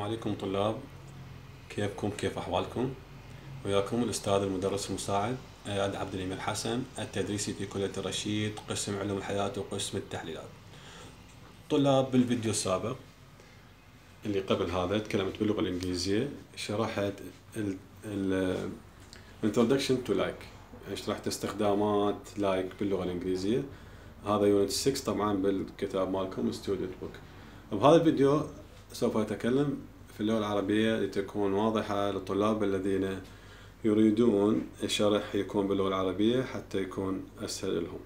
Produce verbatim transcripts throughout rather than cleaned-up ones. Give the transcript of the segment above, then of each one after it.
عليكم طلاب، كيفكم؟ كيف أحوالكم؟ وياكم الأستاذ المدرس المساعد اياد عبد الأمير حسن، التدريسي في كلية الرشيد، قسم علوم الحياة وقسم التحليلات. طلاب، بالفيديو السابق اللي قبل هذا تكلمت باللغة الإنجليزية، شرحت ال ال Introduction to Like، يعني شرحت استخدامات Like باللغة الإنجليزية. هذا يونت ستة طبعا بالكتاب مالكم Student Book. بهذا الفيديو سوف أتكلم في اللغة العربية لتكون واضحة للطلاب الذين يريدون الشرح يكون باللغة العربية حتى يكون أسهل لهم.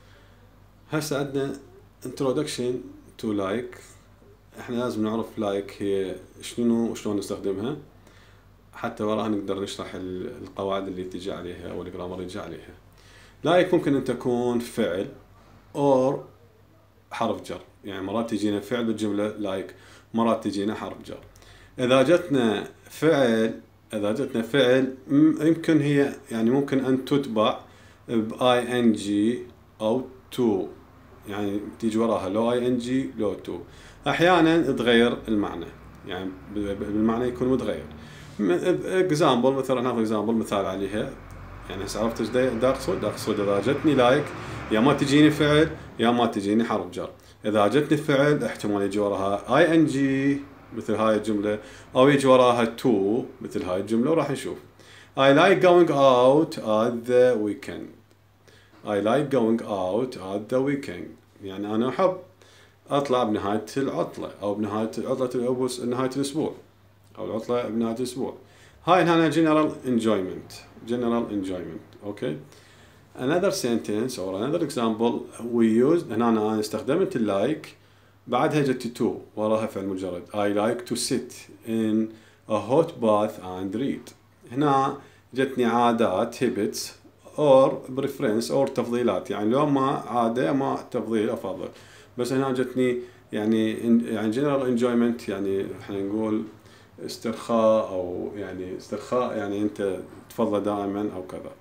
هسه عندنا Introduction to Like. احنا لازم نعرف Like هي شنو وشلون نستخدمها، حتى وراها نقدر نشرح القواعد اللي تجي عليها أو الجرامر اللي يجي عليها. Like ممكن أن تكون فعل أو حرف جر، يعني مرات تجينا فعل بالجملة like، مرات تجينا حرف جر. إذا جتنا فعل إذا جتنا فعل يمكن هي يعني ممكن أن تتبع ب ing أو to، يعني تيجي وراها لو ing لو to. أحيانا تغير المعنى، يعني بالمعنى يكون متغير. example مثلا ناخذ example مثال عليها، يعني هسه عرفت ايش دا اقصد؟ اقصد اذا جتني لايك يا ما تجيني فعل يا ما تجيني حرف جر. اذا جتني فعل احتمال يجي وراها اي ان جي مثل هاي الجمله، او يجي وراها تو مثل هاي الجمله، وراح نشوف. I like going out at the weekend. I like going out at the weekend، يعني انا احب اطلع بنهايه العطله او بنهايه عطله نهايه الاسبوع او العطله بنهايه الاسبوع. هاي هنا general enjoyment general enjoyment okay. Another sentence or another example we used، هنا أنا استخدمت like بعدها جت to وراها فعل مجرد. I like to sit in a hot bath and read. هنا جتني عادات habits or preference or تفضيلات، يعني لو ما عادة ما تفضيل أفضل، بس هنا جتني يعني يعني general enjoyment، يعني احنا نقول استرخاء او يعني استرخاء، يعني انت تفضل دائما او كذا،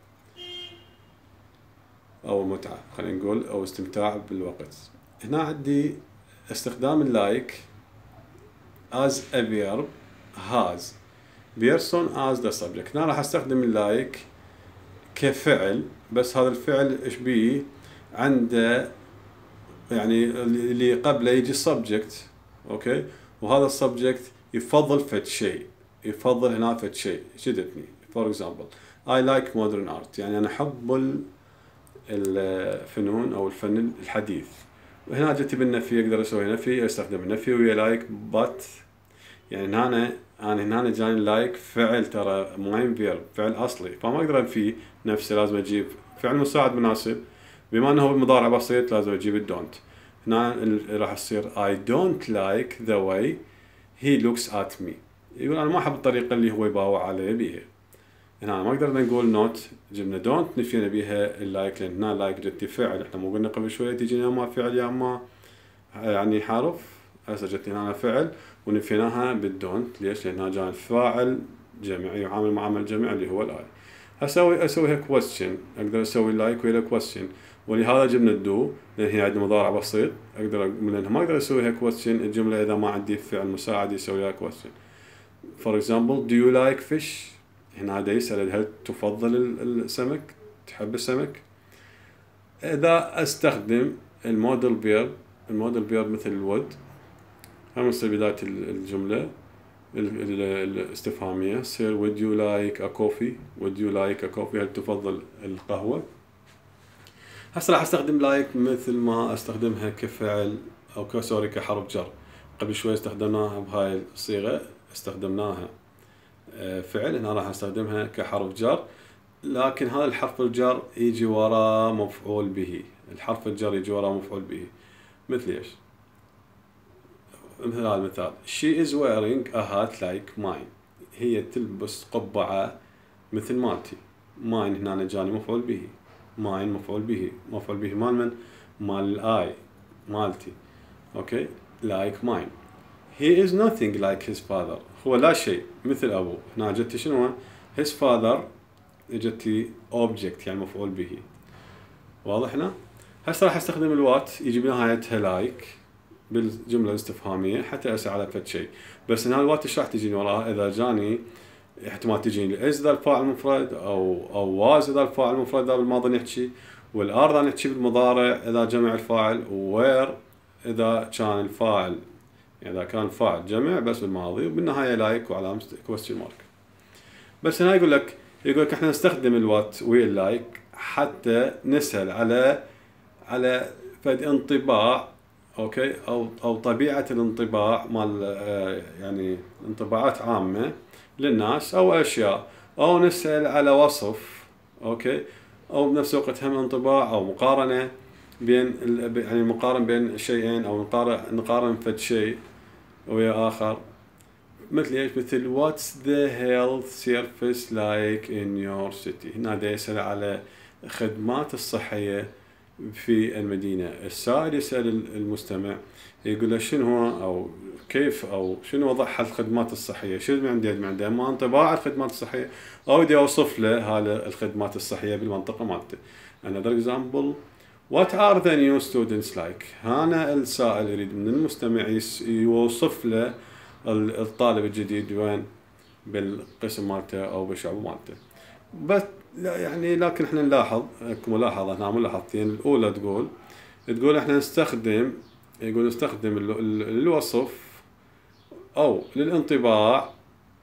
او متعة خلينا نقول، او استمتاع بالوقت. هنا عندي استخدام اللايك as a verb has person as the subject. هنا راح استخدم اللايك كفعل، بس هذا الفعل ايش بيه؟ عنده يعني اللي قبله يجي subject اوكي، وهذا السبجكت يفضل فد شيء، يفضل هنا فد شيء شدتني. for example I like modern art، يعني أنا أحب الفنون أو الفن الحديث. وهنا جت بالنفي أقدر أسوي نفي، أستخدم النفي ويا like but، يعني هنا أنا هنا جاني like فعل ترى ماين فيرب، فعل أصلي، فما أقدر أنفي نفسي، لازم أجيب فعل مساعد مناسب. بما أنه مضارع بسيط لازم أجيب الدونت. هنا راح يصير I don't like the way he looks at me، يقول أنا ما أحب الطريقة اللي هو يباوع علي بيها. هنا ما قدرنا نقول not، جبنا don't نفينا بيها اللايك، لأن هنا لايك جتي فعل، احنا مو قلنا قبل شوية تجينا يا ما فعل يا ما يعني حرف. هسه جتني هنا فعل ونفيناها بالدونت. ليش؟ لأنها جاء الفاعل جمعي يعامل معامل جمع اللي هو الآي. هسوي أسويها question، أقدر أسوي لايك ولا question، ولهذا جبنا الدو لأن هي عندنا مضارع بسيط. أقدر لأنها ما أقدر أسويها question الجملة إذا ما عندي فعل مساعد يسوي لها question. For example do you like fish؟ هنا هذا يسأل هل تفضل السمك؟ تحب السمك؟ إذا أستخدم المودل بيرب، المودل بيرب مثل الود، هم يصير بداية الجملة الاستفهامية سير would you like a coffee؟ would you like a coffee؟ هل تفضل القهوة؟ هسه راح استخدم لايك مثل ما استخدمها كفعل او كسوري كحرف جر. قبل شوي استخدمناها بهاي الصيغة، استخدمناها فعل، هنا راح استخدمها كحرف جر، لكن هذا الحرف الجر يجي وراه مفعول به. الحرف الجر يجي وراه مفعول به مثل ايش؟ مثل هذا المثال she is wearing a hat like mine، هي تلبس قبعة مثل مالتي. mine هنا جاني مفعول به، mine مفعول به، مفعول به مال من؟ مال الاي مالتي اوكي. like mine he is nothing like his father، هو لا شيء مثل ابوه. هنا جتي شنو؟ his father جتي object يعني مفعول به، واضح هنا؟ هسه راح استخدم الوات يجي بنهايتها like بالجملة الاستفهامية حتى أسأل على فد شيء. بس هنا الوات ايش راح تجيني وراها؟ إذا جاني احتمال تجيني از إذا الفاعل مفرد، أو أو واز إذا الفاعل مفرد إذا بالماضي نحكي، والآر إذا نحكي بالمضارع إذا جمع الفاعل، ووير إذا كان الفاعل إذا كان فاعل جمع بس بالماضي، وبالنهاية لايك وعلامة كويستشن مارك. بس هنا يقول لك يقول لك احنا نستخدم الوات واللايك حتى نسأل على على فد انطباع، اوكي، او او طبيعة الانطباع مال يعني انطباعات عامة للناس او اشياء، او نسأل على وصف، اوكي، او بنفس الوقت هم انطباع او مقارنة بين يعني مقارن بين شيئين، او نقارن نقارن فد شيء ويا اخر. مثل ايش؟ مثل what's the health service like in your city. هنا دا يسأل على خدمات الصحية في المدينة. السائل يسأل المستمع يقول له شنو هو او كيف او شنو وضع الخدمات الصحية، شنو عندي عنده ما انطباع الخدمات الصحية، او بدي اوصف له هذا الخدمات الصحية بالمنطقة مالته. Another example, what are the new students like. هنا السائل يريد من المستمع يوصف له الطالب الجديد وين بالقسم مالته او بالشعب مالته. بس لا يعني لكن احنا نلاحظ ملاحظة هنا ملاحظتين. الاولى تقول تقول احنا نستخدم يقول نستخدم الوصف او للانطباع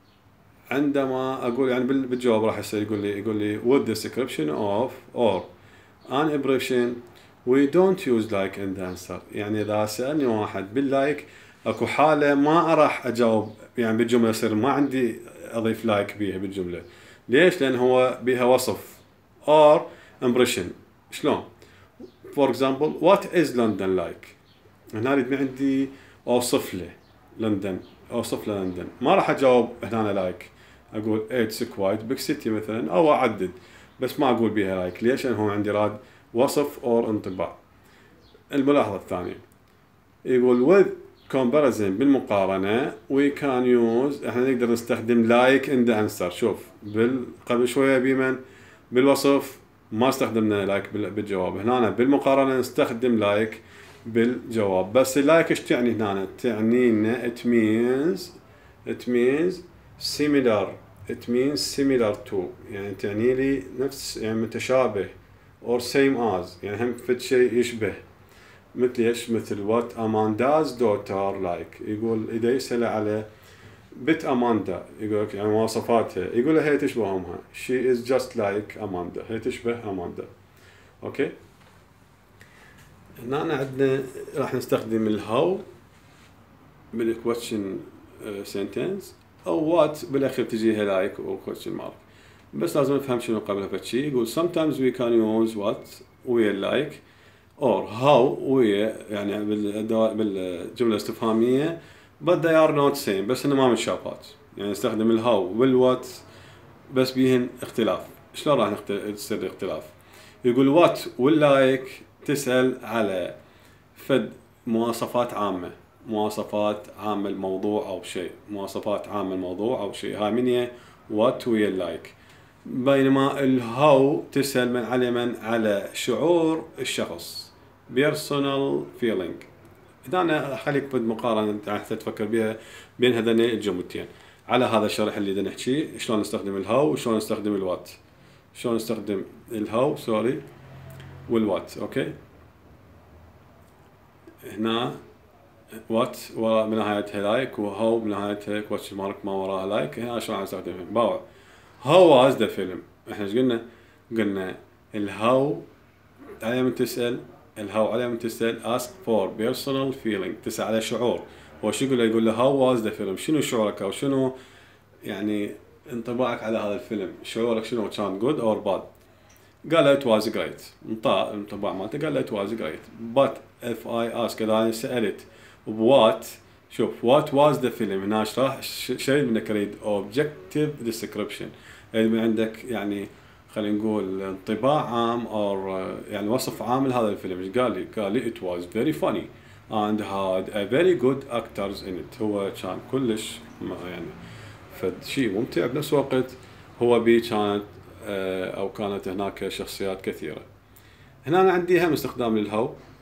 عندما اقول يعني بالجواب راح يصير يقول لي يقول لي with description of or an impression we don't use like in the answer. يعني اذا سألني واحد باللايك اكو حالة ما راح اجاوب يعني بالجملة يصير ما عندي اضيف لايك بيها بالجملة. ليش؟ لان هو بيها وصف or impression. شلون؟ for example what is London like. هنا اريد من عندي اوصف له لندن، اوصف له لندن، ما راح اجاوب هنا لايك، اقول it's quite big city مثلا، او اعدد بس ما اقول بيها لايك. ليش؟ لان هو عندي راد وصف or انطباع. الملاحظة الثانية يقول with comparison بالمقارنة we can use احنا نقدر نستخدم like in the answer. شوف بال قبل شوية بمن بالوصف ما استخدمنا like بالجواب، هنا بالمقارنة نستخدم like بالجواب. بس اللايك ايش تعني هنا؟ تعني لنا it means it means similar it means similar to، يعني تعني لي نفس يعني متشابه or same as يعني هم فد شيء يشبه. مثل ايش؟ مثل what Amanda's daughter like. يقول اذا يسأل على بنت أماندا يقول لك يعني مواصفاتها، يقول له هي تشبه امها she is just like Amanda، هي تشبه أماندا. اوكي. هنا عندنا راح نستخدم الهاو بالquestion sentence، او what بالاخير تجيها لايك او question mark. بس لازم نفهم شنو قبلها فد شيء. يقول sometimes we can use what we like or how we يعني بالجملة الاستفهامية but they are not same، بس انه ما متشابهات. يعني نستخدم الهاو والوات بس بيهن اختلاف. شلون راح يصير اختلاف؟ يقول وات واللايك تسأل على فد مواصفات عامة، مواصفات عامة الموضوع أو شيء، مواصفات عامة الموضوع أو شيء، هاي من هي وات ويا اللايك. بينما الهاو تسأل من على من على شعور الشخص personal feeling. إذا أنا أخليك بالمقارنة حتى تفكر بها بين هذين الجملتين على هذا الشرح اللي بدنا نحكي شلون نستخدم الهاو وشلون نستخدم الوات. شلون نستخدم الهاو سوري والوات. أوكي. هنا وات بنهايتها لايك وهاو بنهايتها كوتش مارك ما وراها لايك. هنا شلون نستخدمها؟ باوع هاو واز ذا فيلم. احنا ايش قلنا؟ قلنا الهاو على من تسأل الهاو على من تسأل ask for personal feeling، تسأل على شعور. هو شو يقول له؟ يقول له how was the film، شنو شعورك او شنو يعني انطباعك على هذا الفيلم، شعورك شنو كان good or bad. قال له it was great، انطباع انطباع مالته قال له it was great. but if I ask اذا انا سألت what، شوف what was the film هنا ايش راح شيء منك اريد objective description، من عندك يعني خلينا نقول انطباع عام او يعني وصف عام لهذا الفيلم. ايش قال لي؟ قال لي it was very funny and had a very good actors in it. هو كان كلش يعني فد شيء ممتع بنفس الوقت هو بي كانت او كانت هناك شخصيات كثيرة. هنا أنا عندي هم استخدام للهاو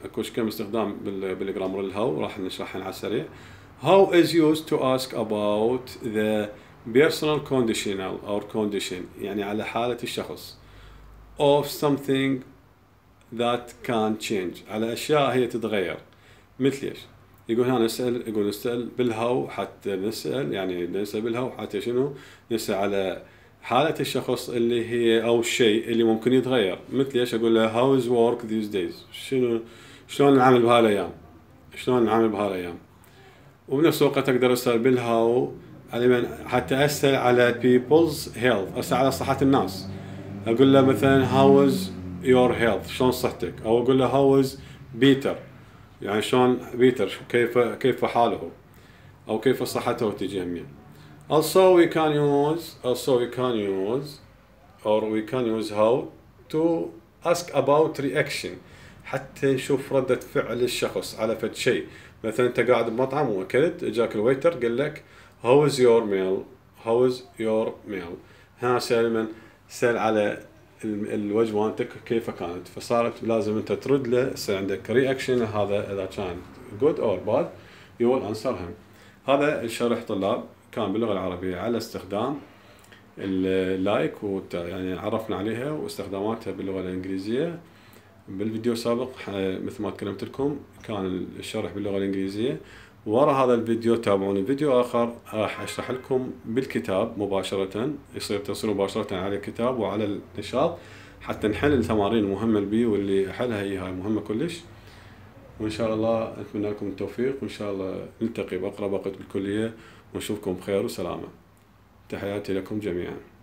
اكوش كم استخدام بالجرامر الهاو راح نشرحها على السريع. How is used to ask about the personal conditional or condition يعني على حالة الشخص of something that can change على أشياء هي تتغير. مثل إيش؟ يقول هنا نسأل يقول نسأل بالهاو حتى نسأل يعني نسأل بالهاو حتى شنو؟ نسأل على حالة الشخص اللي هي أو الشيء اللي ممكن يتغير. مثل إيش؟ أقول له how is work these days؟ شنو شلون العمل بهالأيام؟ شلون العمل بهالأيام؟ وبنفس الوقت أقدر أسأل بالهاو على من حتى أسأل على people's health، أسأل على صحة الناس. أقول له مثلا how is your health؟ شلون صحتك؟ أو أقول له how is Peter؟ يعني شلون بيتر كيف كيف حاله أو كيف صحته تجميع. Also we can use also we can use or we can use how to ask about reaction حتى نشوف ردة فعل الشخص على فد شيء. مثلا أنت قاعد بمطعم وأكلت جاك الويتر قال لك how is your meal how is your meal. هنا سأل من سأل على الوجبة مالتك كيف كانت، فصارت لازم أنت ترد له يصير عندك رياكشن هذا إذا كان good or bad you will answer him. هذا الشرح طلاب كان باللغة العربية على استخدام اللايك يعني عرفنا عليها واستخداماتها باللغة الإنجليزية. بالفيديو السابق مثل ما تكلمت لكم كان الشرح باللغة الإنجليزية. وراء هذا الفيديو تابعوني فيديو آخر راح أشرح لكم بالكتاب مباشرة، يصير تصل مباشرة على الكتاب وعلى النشاط حتى نحل التمارين المهمة البي واللي أحلها هي هاي مهمة كلش. وإن شاء الله أتمنى لكم التوفيق وإن شاء الله نلتقي بأقرب وقت بالكلية ونشوفكم بخير وسلامة. تحياتي لكم جميعا.